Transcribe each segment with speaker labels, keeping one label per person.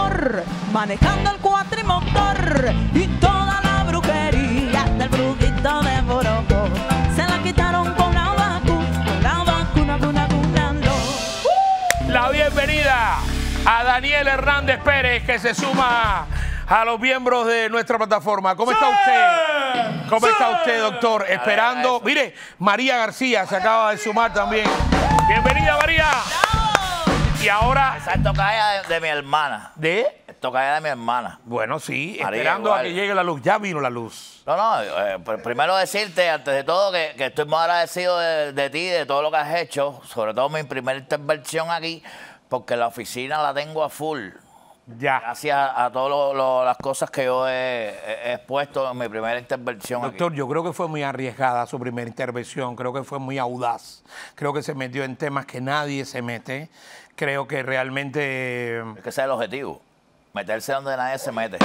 Speaker 1: amor, manejando el cuatrimotor y toda la brujería del brujito de Borojo. Se la quitaron con la vacuna, vacunando.
Speaker 2: La bienvenida a Daniel Hernández Pérez, que se suma a los miembros de nuestra plataforma. ¿Cómo está usted? ¿Cómo está usted, doctor? Esperando. Mire, María García se acaba de sumar también. Bienvenida, María. Y ahora...
Speaker 3: Esa es tocaya de mi hermana.
Speaker 2: ¿De?
Speaker 3: Es tocaya de mi hermana.
Speaker 2: Bueno, sí,
Speaker 3: María,
Speaker 2: esperando
Speaker 3: igual.
Speaker 2: a que llegue la luz. Ya vino la luz.
Speaker 3: Primero decirte, antes de todo, que estoy muy agradecido de ti, de todo lo que has hecho, sobre todo mi primera intervención aquí, porque la oficina la tengo a full.
Speaker 2: Ya.
Speaker 3: Gracias a todas las cosas que yo he expuesto en mi primera intervención.
Speaker 2: Doctor,
Speaker 3: aquí.
Speaker 2: yo creo que fue muy arriesgada su primera intervención. Creo que fue muy audaz. Creo que se metió en temas que nadie se mete. Creo que realmente...
Speaker 3: Es que ese es el objetivo, meterse donde nadie se mete.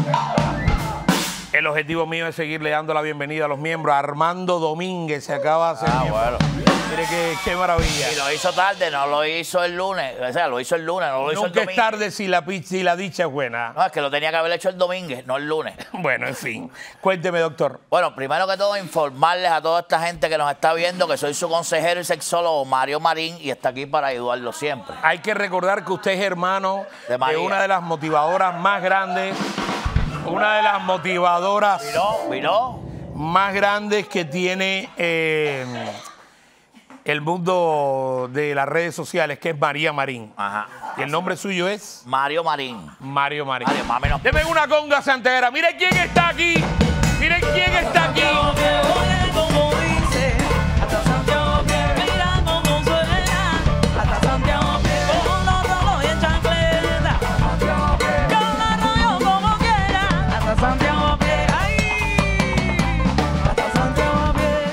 Speaker 2: El objetivo mío es seguirle dando la bienvenida a los miembros. Armando Domínguez se acaba de hacer miembro.
Speaker 3: Bueno.
Speaker 2: Mire qué maravilla.
Speaker 3: Y lo hizo tarde, no lo hizo el lunes. O sea, lo hizo el lunes, no lo hizo el
Speaker 2: Nunca
Speaker 3: domingo.
Speaker 2: es tarde si la dicha es buena.
Speaker 3: No, es que lo tenía que haber hecho el domingo, no el lunes.
Speaker 2: Bueno, en fin. Cuénteme, doctor.
Speaker 3: Bueno, primero que todo, informarles a toda esta gente que nos está viendo que soy su consejero y sexólogo, Mario Marín, y está aquí para ayudarlo siempre.
Speaker 2: Hay que recordar que usted es hermano
Speaker 3: De María.
Speaker 2: una de las motivadoras más grandes, una de las motivadoras
Speaker 3: ¿Miró?
Speaker 2: más grandes que tiene el mundo de las redes sociales, que es María Marín.
Speaker 3: Ajá.
Speaker 2: Y el nombre suyo es
Speaker 3: Mario Marín.
Speaker 2: Mario Marín.
Speaker 3: Mario, mami, no.
Speaker 2: Deme una conga santera. Mire quién está aquí. Miren quién está aquí.
Speaker 1: Oye, como dice, hasta Santiago que mira cómo suena, hasta Santiago que con los rolos y en chancleta, yo la rollo como quiera, hasta Santiago que hasta Santiago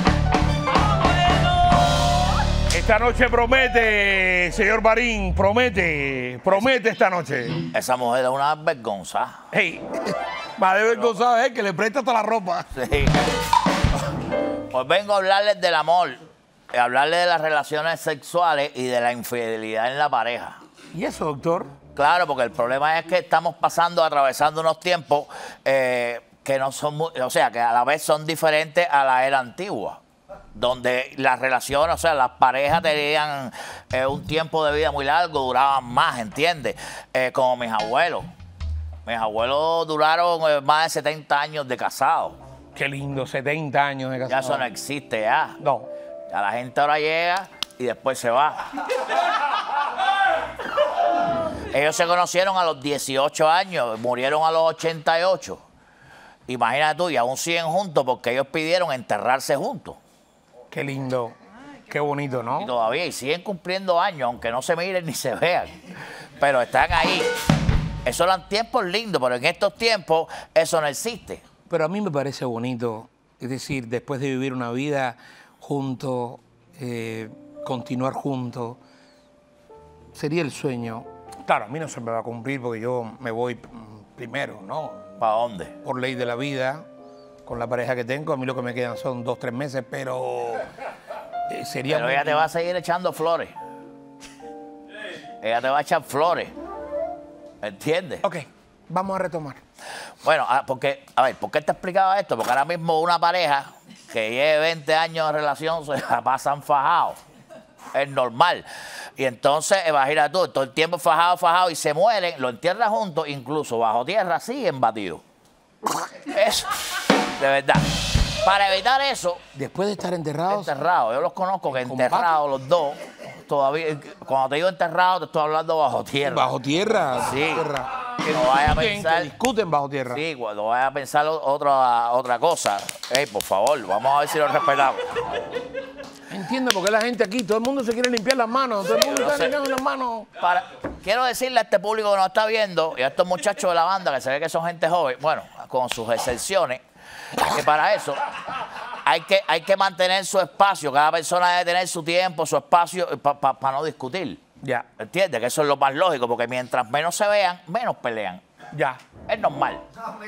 Speaker 1: que
Speaker 2: Esta noche promete, señor Marín, promete esta noche.
Speaker 3: Esa mujer es una vergüenza.
Speaker 2: Hey, más de vergonzada es que le presta hasta la ropa.
Speaker 3: Sí. Pues vengo a hablarles del amor, a hablarles de las relaciones sexuales y de la infidelidad en la pareja.
Speaker 2: ¿Y eso, doctor?
Speaker 3: Claro, porque el problema es que estamos atravesando unos tiempos que no son o sea, que a la vez son diferentes a la era antigua, donde las relaciones, o sea, las parejas tenían un tiempo de vida muy largo, duraban más, ¿entiendes? Como mis abuelos. Mis abuelos duraron más de 70 años de casados.
Speaker 2: Qué lindo, 70 años de
Speaker 3: Ya
Speaker 2: casado.
Speaker 3: eso no existe, ya.
Speaker 2: No.
Speaker 3: Ya la gente ahora llega y después se va. Ellos se conocieron a los 18 años, murieron a los 88. Imagínate tú, y aún siguen juntos porque ellos pidieron enterrarse juntos.
Speaker 2: Qué lindo. Qué bonito,
Speaker 3: Y
Speaker 2: ¿no?
Speaker 3: todavía, y siguen cumpliendo años, aunque no se miren ni se vean. Pero están ahí. Esos eran tiempos lindos, pero en estos tiempos eso no existe.
Speaker 2: Pero a mí me parece bonito, es decir, después de vivir una vida juntos, continuar juntos, sería el sueño. Claro, a mí no se me va a cumplir porque yo me voy primero, ¿no?
Speaker 3: ¿Para dónde?
Speaker 2: Por ley de la vida, con la pareja que tengo, a mí lo que me quedan son 2 o 3 meses, pero sería...
Speaker 3: Pero ella te va a seguir echando flores. Ella te va a echar flores. ¿Entiendes?
Speaker 2: Ok, vamos a retomar.
Speaker 3: Bueno, porque, a ver, ¿por qué te explicaba esto? Porque ahora mismo una pareja que lleve 20 años de relación se la pasan fajados. Es normal. Y entonces, imagínate tú, todo el tiempo fajado, y se mueren, lo entierran juntos, incluso bajo tierra, siguen batidos. Eso, de verdad. Para evitar eso,
Speaker 2: Después de estar enterrados...
Speaker 3: enterrados, yo los conozco que enterrados los dos, todavía, cuando te digo enterrado, te estoy hablando bajo tierra.
Speaker 2: Bajo tierra.
Speaker 3: Sí.
Speaker 2: Tierra.
Speaker 3: Que no vaya a
Speaker 2: Que
Speaker 3: pensar...
Speaker 2: discuten bajo tierra.
Speaker 3: Sí, cuando vaya a pensar otra cosa, por favor, vamos a ver si lo respetamos.
Speaker 2: Entiendo por qué la gente aquí, todo el mundo se quiere limpiar las manos, todo el mundo
Speaker 3: yo
Speaker 2: está
Speaker 3: sé.
Speaker 2: limpiando las manos.
Speaker 3: Quiero decirle a este público que nos está viendo y a estos muchachos de la banda, que se ve que son gente joven, bueno, con sus excepciones, que para eso hay que mantener su espacio. Cada persona debe tener su tiempo, su espacio, para no discutir.
Speaker 2: Ya,
Speaker 3: ¿Entiendes? Que eso es lo más lógico, porque mientras menos se vean, menos pelean.
Speaker 2: ya.
Speaker 3: Es normal.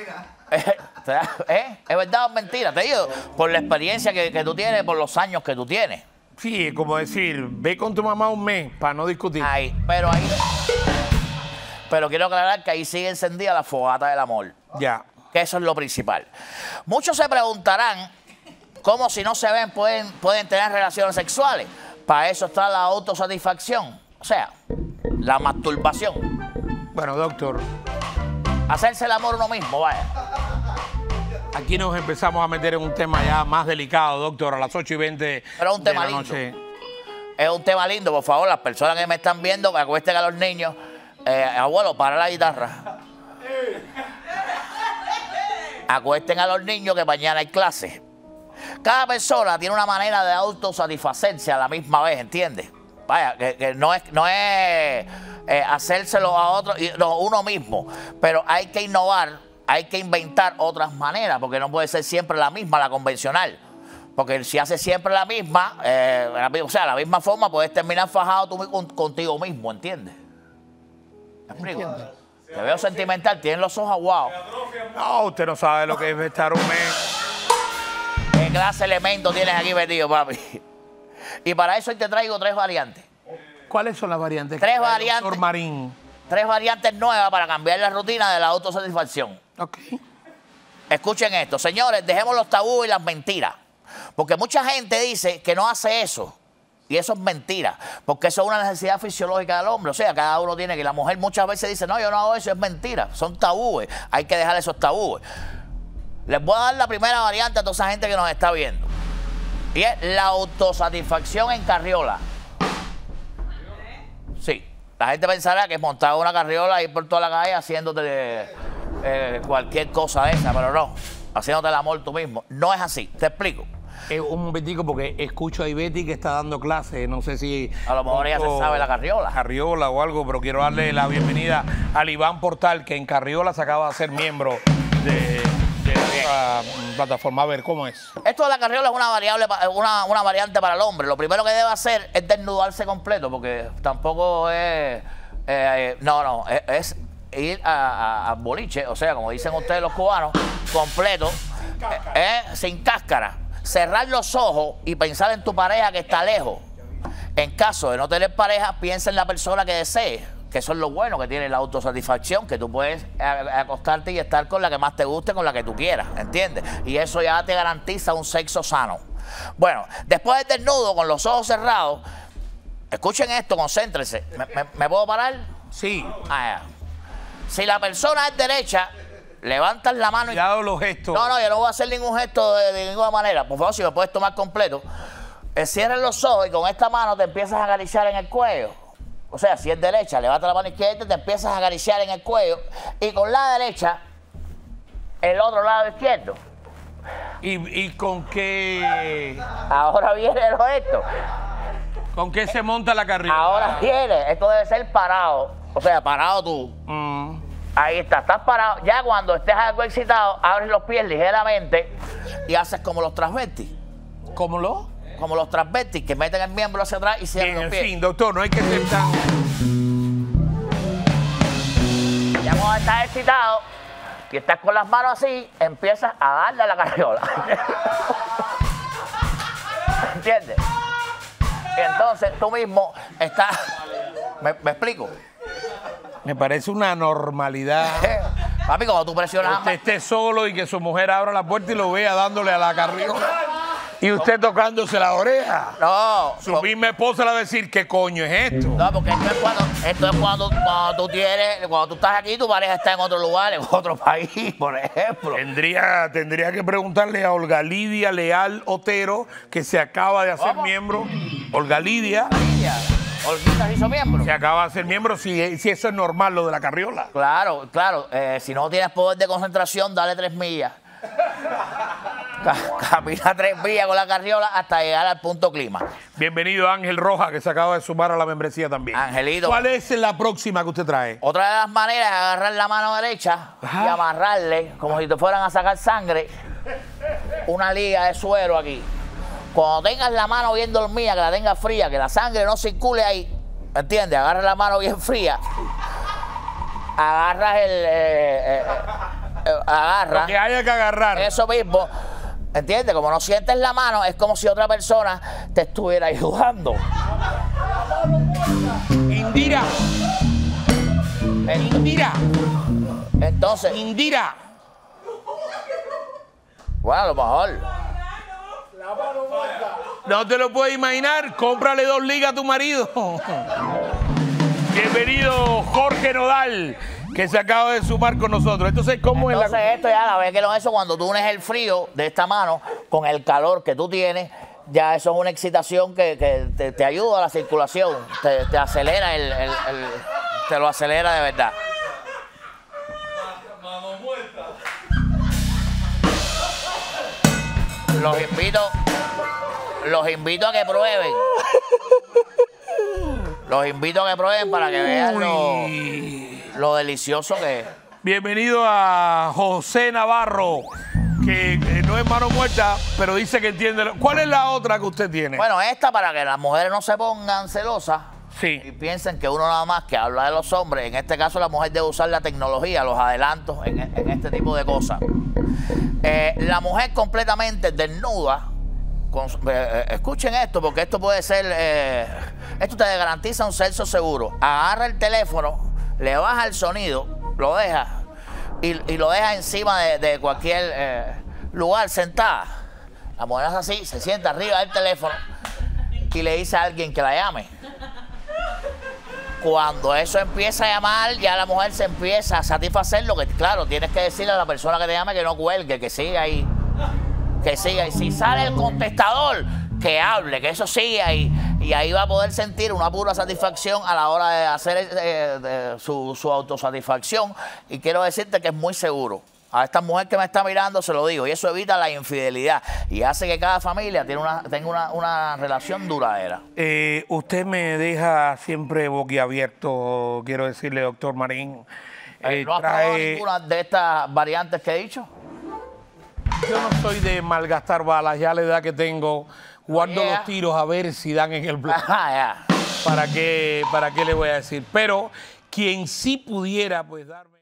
Speaker 3: ¿Es verdad o es mentira? Te digo, por la experiencia que tú tienes, por los años que tú tienes.
Speaker 2: Sí, es como decir, ve con tu mamá un mes para no discutir.
Speaker 3: Ahí, pero ahí. pero quiero aclarar que ahí sigue encendida la fogata del amor.
Speaker 2: Ya.
Speaker 3: Que eso es lo principal. Muchos se preguntarán cómo si no se ven pueden tener relaciones sexuales. Para eso está la autosatisfacción, o sea, la masturbación.
Speaker 2: Bueno, doctor,
Speaker 3: Hacerse el amor uno mismo, vaya.
Speaker 2: aquí nos empezamos a meter en un tema ya más delicado, doctor, a las 8:20
Speaker 3: Pero es un tema
Speaker 2: de la
Speaker 3: lindo.
Speaker 2: noche.
Speaker 3: Es un tema lindo, por favor, las personas que me están viendo, que acuesten a los niños. Abuelo, para la guitarra. Acuesten a los niños que mañana hay clase. Cada persona tiene una manera de autosatisfacerse a la misma vez, ¿entiendes? Vaya, que no es hacérselo a otro, no, uno mismo. Pero hay que innovar, hay que inventar otras maneras, porque no puede ser siempre la misma, la convencional. Porque si haces siempre la misma, o sea, la misma forma, puedes terminar fajado tú contigo mismo, ¿entiendes? ¿Me explico? Te veo sentimental, tienes los ojos aguados.
Speaker 2: No, usted no sabe lo que es estar un mes.
Speaker 3: ¿Qué clase de elementos tienes aquí metido, papi? Y para eso hoy te traigo 3 variantes.
Speaker 2: ¿Cuáles son las variantes?
Speaker 3: Tres
Speaker 2: que trae el
Speaker 3: variantes.
Speaker 2: doctor Marín.
Speaker 3: 3 variantes nuevas para cambiar la rutina de la autosatisfacción.
Speaker 2: Ok.
Speaker 3: Escuchen esto, señores, dejemos los tabúes y las mentiras. Porque mucha gente dice que no hace eso. Y eso es mentira. Porque eso es una necesidad fisiológica del hombre. O sea, cada uno tiene que... La mujer muchas veces dice, no, yo no hago eso, es mentira. Son tabúes. Hay que dejar esos tabúes. Les voy a dar la primera variante a toda esa gente que nos está viendo. Y es la autosatisfacción en carriola. Sí. La gente pensará que es montar una carriola y ir por toda la calle haciéndote cualquier cosa de esa, pero no. Haciéndote el amor tú mismo. No es así. Te explico.
Speaker 2: Un momentico porque escucho a Iveti que está dando clases, no sé si...
Speaker 3: A lo mejor ella se sabe la carriola.
Speaker 2: Carriola o algo, pero quiero darle la bienvenida al Iván Portal, que en Carriola se acaba de ser miembro de esta plataforma. A ver, ¿cómo es?
Speaker 3: Esto de la carriola es una variante para el hombre. Lo primero que debe hacer es desnudarse completo, porque tampoco es... es ir a boliche, o sea, como dicen ustedes los cubanos, completo, sin cáscara. Cerrar los ojos y pensar en tu pareja que está lejos. En caso de no tener pareja, piensa en la persona que desees, que eso es lo bueno que tiene la autosatisfacción, que tú puedes acostarte y estar con la que más te guste, con la que tú quieras, ¿entiendes? Y eso ya te garantiza un sexo sano. Bueno, después del desnudo, con los ojos cerrados, escuchen esto, concéntrense. ¿Me puedo parar?
Speaker 2: Sí.
Speaker 3: Ah, ya. Si la persona es derecha, levantas la mano y...
Speaker 2: Cuidado los gestos.
Speaker 3: No, yo no voy a hacer ningún gesto de ninguna manera. Por favor, si me puedes tomar completo. Cierres los ojos y con esta mano te empiezas a acariciar en el cuello. O sea, si es derecha, levanta la mano izquierda y te empiezas a acariciar en el cuello. Y con la derecha, el otro lado izquierdo.
Speaker 2: ¿Y con qué?
Speaker 3: Ahora viene esto.
Speaker 2: ¿Con qué se monta la carriola?
Speaker 3: Ahora viene. Esto debe ser parado. O sea, parado tú. Ahí estás parado. Ya cuando estés algo excitado, abres los pies ligeramente y haces como los transvestis.
Speaker 2: ¿Cómo lo?
Speaker 3: Como los transvestis que meten el miembro hacia atrás y cierran
Speaker 2: Bien,
Speaker 3: los
Speaker 2: en
Speaker 3: pies.
Speaker 2: fin, doctor, no hay que ser tan...
Speaker 3: Ya cuando estás excitado y estás con las manos así, empiezas a darle a la carriola. ¿Entiendes? Y entonces tú mismo estás... ¿Me explico?
Speaker 2: Me parece una normalidad.
Speaker 3: Papi, cuando tú presionas...
Speaker 2: Que usted esté solo y que su mujer abra la puerta y lo vea dándole a la carriola. Y usted tocándose la oreja.
Speaker 3: No.
Speaker 2: Su misma esposa le va a decir, ¿qué coño es esto?
Speaker 3: No, porque esto es cuando tú estás aquí, tu pareja está en otro lugar, en otro país, por ejemplo.
Speaker 2: Tendría que preguntarle a Olga Lidia Leal Otero, que se acaba de hacer miembro. Olga Lidia.
Speaker 3: Olguita se hizo miembro.
Speaker 2: Se acaba de hacer miembro, si eso es normal, lo de la carriola.
Speaker 3: Claro. Si no tienes poder de concentración, dale 3 millas. Camina 3 millas con la carriola hasta llegar al punto clima.
Speaker 2: Bienvenido Ángel Roja, que se acaba de sumar a la membresía también.
Speaker 3: Angelito.
Speaker 2: ¿Cuál es la próxima que usted trae?
Speaker 3: Otra de las maneras es agarrar la mano derecha y amarrarle, como si te fueran a sacar sangre, una liga de suero aquí. Cuando tengas la mano bien dormida, que la tengas fría, que la sangre no circule ahí, ¿entiendes? Agarra la mano bien fría. Agarras agarra.
Speaker 2: Lo que haya que agarrar.
Speaker 3: Eso mismo. ¿Entiendes? Como no sientes la mano, es como si otra persona te estuviera ayudando.
Speaker 2: Indira. Indira.
Speaker 3: Entonces,
Speaker 2: Indira.
Speaker 3: bueno, a lo mejor.
Speaker 2: No te lo puedes imaginar. Cómprale 2 ligas a tu marido. Bienvenido Jorge Nodal, que se acaba de sumar con nosotros. Entonces, ¿cómo es
Speaker 3: Entonces esto ya la vez que eso cuando tú unes el frío de esta mano con el calor que tú tienes, ya eso es una excitación que te ayuda a la circulación, te acelera te lo acelera de verdad. Los invito a que prueben. Los invito a que prueben para que vean lo delicioso que es.
Speaker 2: Bienvenido a José Navarro, que no es mano muerta, pero dice que entiende. ¿Cuál es la otra que usted tiene?
Speaker 3: Bueno, esta para que las mujeres no se pongan celosas y
Speaker 2: Sí.
Speaker 3: piensen que uno nada más que habla de los hombres. En este caso la mujer debe usar la tecnología, los adelantos en este tipo de cosas. La mujer completamente desnuda. Escuchen esto, porque esto puede ser, esto te garantiza un sexo seguro. Agarra el teléfono, le baja el sonido, lo deja y lo deja encima de cualquier lugar sentada. La mujer hace así, se sienta arriba del teléfono y le dice a alguien que la llame. Cuando eso empieza a llamar, ya la mujer se empieza a satisfacer lo que, claro, tienes que decirle a la persona que te llame que no cuelgue, que siga ahí. Que siga, y si sale el contestador, que hable, que eso siga, y ahí va a poder sentir una pura satisfacción a la hora de hacer su autosatisfacción. Y quiero decirte que es muy seguro. A esta mujer que me está mirando se lo digo, y eso evita la infidelidad y hace que cada familia tenga una relación duradera.
Speaker 2: Usted me deja siempre boquiabierto, quiero decirle, doctor Marín.
Speaker 3: ¿No has probado ninguna de estas variantes que he dicho?
Speaker 2: Yo no soy de malgastar balas, ya la edad que tengo, guardo los tiros a ver si dan en el blanco. ¿Para qué le voy a decir? Pero quien sí pudiera, pues darme...